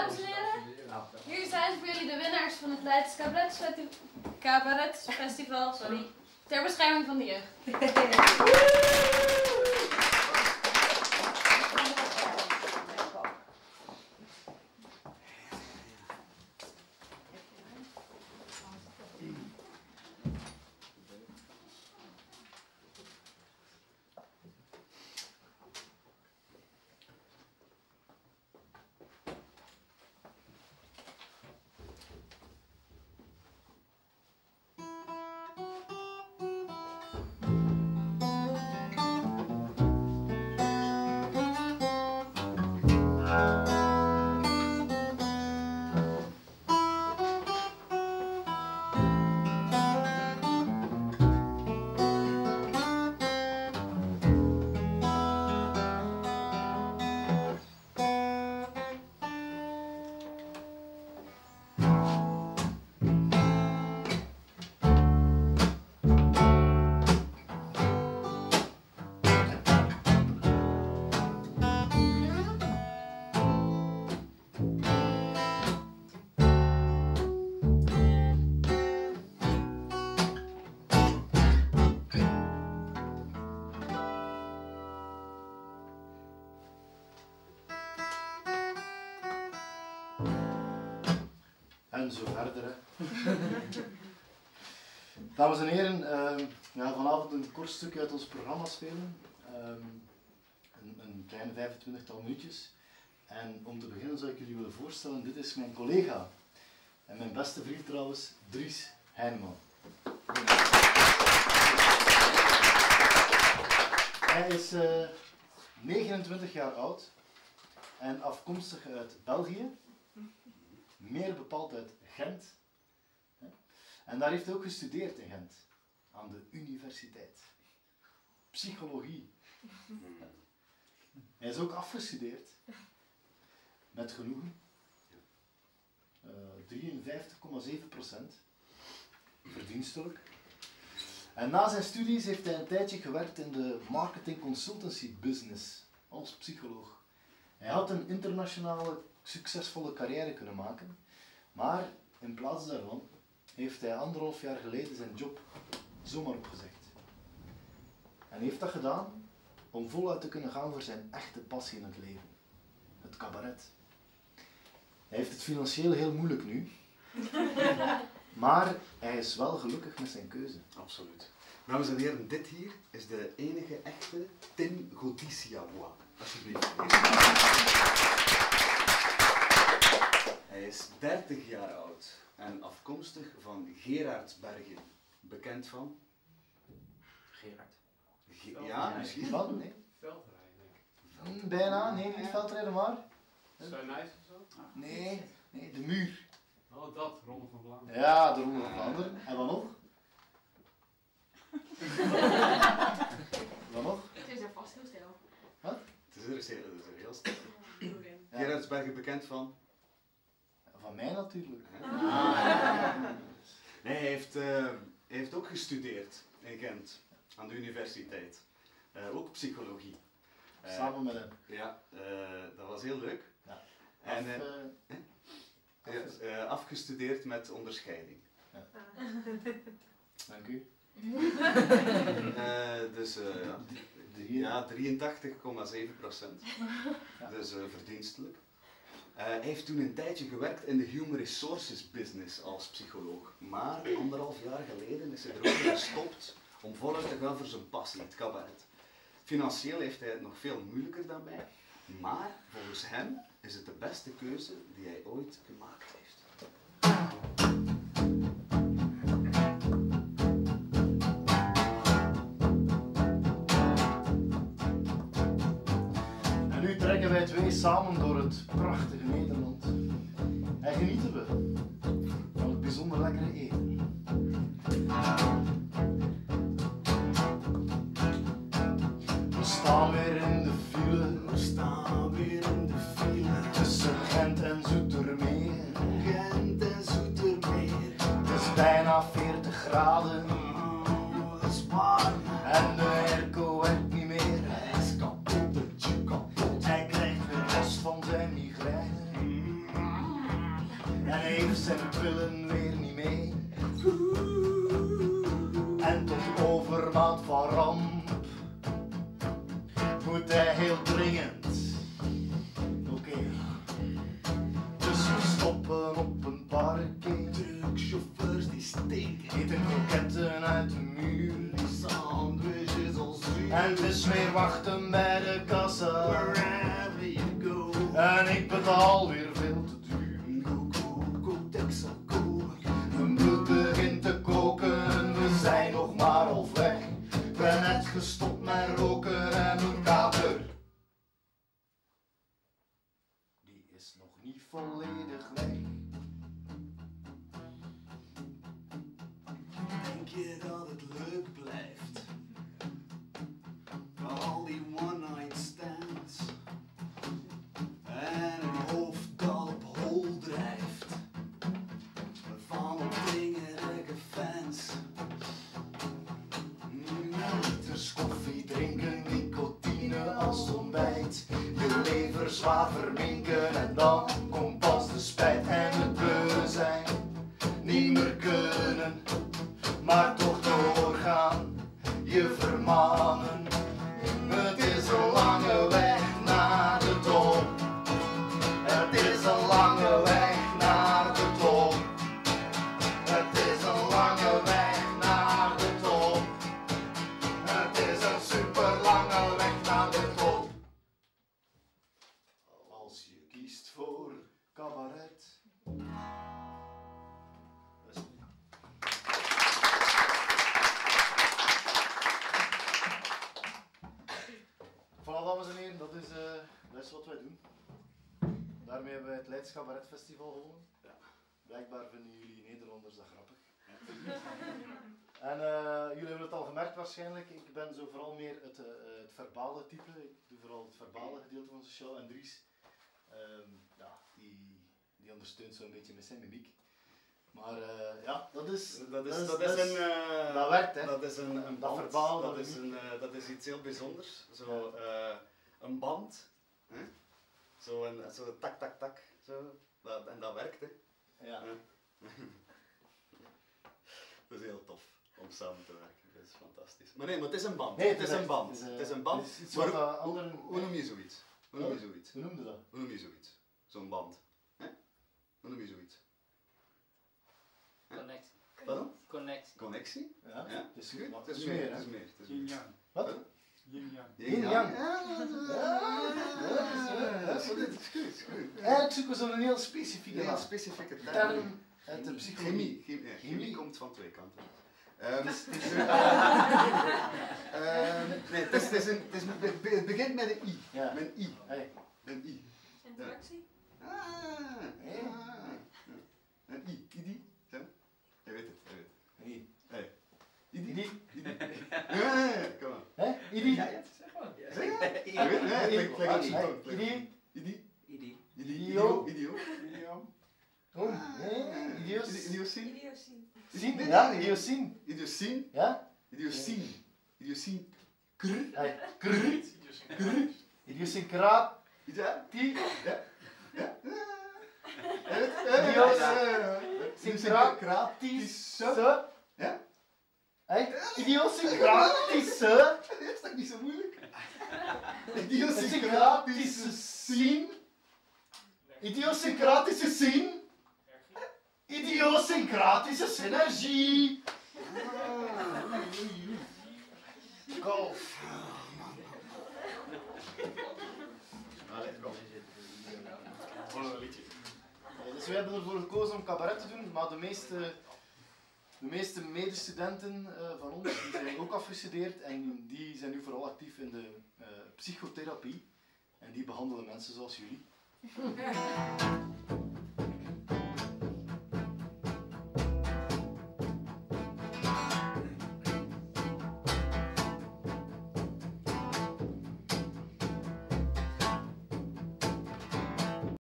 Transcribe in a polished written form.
Dames en heren, hier zijn voor jullie de winnaars van het Leids Cabaretfestival, ter bescherming van de jeugd. En zo verder. Hè. Dames en heren, we gaan vanavond een kort stukje uit ons programma spelen. Een kleine 25-tal minuutjes. En om te beginnen zou ik jullie willen voorstellen, dit is mijn collega. En mijn beste vriend trouwens, Dries Heineman. Hij is 29 jaar oud en afkomstig uit België. Meer bepaald uit Gent. En daar heeft hij ook gestudeerd in Gent, aan de universiteit. Psychologie. Hij is ook afgestudeerd, met genoegen. 53,7%, verdienstelijk. En na zijn studies heeft hij een tijdje gewerkt in de marketing consultancy business, als psycholoog. Hij had een internationale succesvolle carrière kunnen maken, maar in plaats daarvan heeft hij 1,5 jaar geleden zijn job zomaar opgezegd. En heeft dat gedaan om voluit te kunnen gaan voor zijn echte passie in het leven, het cabaret. Hij heeft het financieel heel moeilijk nu, maar hij is wel gelukkig met zijn keuze. Absoluut. Dames en heren, dit hier is de enige echte Tim Godiciabois. Alsjeblieft. Hij is 30 jaar oud en afkomstig van Gerardsbergen. Bekend van? Gerard. Ja, misschien. Van? Nee? Veldrijden, denk ik. Bijna, nee, niet veldrijden maar. Zuid-Nijs of zo? Nee, nee, de muur. Oh, dat, Ronde van Vlaanderen. Ja, de Ronde van Vlaanderen. En wat nog? Wat nog? Het is er vast heel stil. Wat? Het is er heel stil. Ja. Gerardsbergen bekend van? Van mij natuurlijk. Nee, hij heeft ook gestudeerd in Gent, aan de universiteit. Ook psychologie. Samen met hem. Ja, dat was heel leuk. Ja. En afgestudeerd met onderscheiding. Ja. Dank u. Dus ja, 83,7%. Ja. Dus verdienstelijk. Hij heeft toen een tijdje gewerkt in de human resources business als psycholoog. Maar 1,5 jaar geleden is hij erover gestopt om voluit te gaan voor zijn passie, het cabaret. Financieel heeft hij het nog veel moeilijker dan mij, maar volgens hem is het de beste keuze die hij ooit gemaakt heeft. En nu trekken wij twee samen door het prachtige Nederland. En genieten we van het bijzonder lekkere eten. We staan weer in de file. We staan weer in de file. Tussen Gent en Zoetermeer. Gent en Zoetermeer. Het is bijna 40 graden. Oh, dat is warm. En de airco werkt niet meer. Hij is kapot, kapot. Hij krijgt weer last van zijn migraine. heeft zijn pillen weer niet mee. En tot overmaat van ramp moet hij heel dringend. Oké. Dus we stoppen op een parking. Truckchauffeurs die stinken. Eten kroketten uit de muur. Die sandwiches al zuur. En dus weer wachten bij de kassa. Wherever you go. En ik betaal weer veel te duur. Go, go, go, Texas, go. Mijn bloed begint te koken, we zijn nog maar half weg. Ben net gestopt met roken en mijn kater, die is nog niet volledig weg. Denk je dat het leuk blijft? Al die one-night stands. En een hoofd dat op hol drijft. Van opdringerige fans. Liters koffie drinken, nicotine als ontbijt. Je lever zwaar verminken en dan komt pas de spijt. En het bewustzijn niet meer kunnen, maar toch doorgaan. Je vermanen, het is een lange weg naar de top. Het is een lange weg naar de top. Het is een lange weg naar de top. Het is een super lange weg naar de top. Als je kiest voor cabaret. Voilà, dames en heren, dat is wat wij doen. Daarmee hebben wij het Leids Cabaret Festival gewonnen. Ja. Blijkbaar vinden jullie Nederlanders dat grappig. En jullie hebben het al gemerkt waarschijnlijk, ik ben zo vooral meer het verbale type. Ik doe vooral het verbale gedeelte van onze show. En Dries, ja, die ondersteunt zo'n beetje met zijn mimiek. Maar ja, dat werkt, hè. Dat is een band. Dat verbaal, dat is iets heel bijzonders. Zo, een band. Hè? Zo tak, tak, tak. Zo. En dat werkt, hè. Ja. Dat is heel tof om samen te werken. Dat is fantastisch. Maar nee, maar het is een band. Nee, het is een band. Het is een band. Maar hoe noem je zoiets? Hoe noem je zoiets? Hoe noemde dat? Hoe noem je zoiets? Zo'n band. Hè? Hoe noem je zoiets? Connectie. Pardon? Connectie. Connectie? Ja, Ja. het is Goed. goed. Het is meer. Het is meer. Het is meer. Yin-yang. Wat? Yin-yang. Yin-yang. Dat is goed. Eigenlijk zoeken we zo'n heel specifieke Een naam. specifieke Term uit de psychologie. Chemie komt van twee kanten. Nee, het begint met een I. Ja. Met een I. Hey. Een I. Interactie? Een I. Idi. Zo. Hij weet het. Idi. Hey. Idi. Idi. Kom aan. Hè? Idi. Ja, ja, zeg gewoon. Zeg. Hij weet het. Klik op zijn tong. Idi. Idi. Idee. Idio. Oh, Idios. Idiocien. Idiotie. Zien? Ja, idiocien. Idiocien. Ja? Idiocien. Idiocien. Hey. Krr. Idiosyncraat. Ja. Die. Idiosyncratische. Ja? Hey, idiosyncratische. Dat is toch niet zo moeilijk? Idiosyncratische zien. Idiosyncratische zien. Idiosyncratische synergie. Golf. Allee, kom. Gewoon een liedje. Dus we hebben ervoor gekozen om cabaret te doen, maar de meeste medestudenten van ons die zijn ook afgestudeerd en die zijn nu vooral actief in de psychotherapie. En die behandelen mensen zoals jullie.